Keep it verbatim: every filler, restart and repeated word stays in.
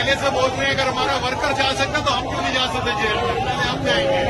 आगे से बोल रहे हैं अगर हमारा वर्कर जा सकता तो हम क्यों नहीं जा सकते जेल में, पहले हम जाएंगे।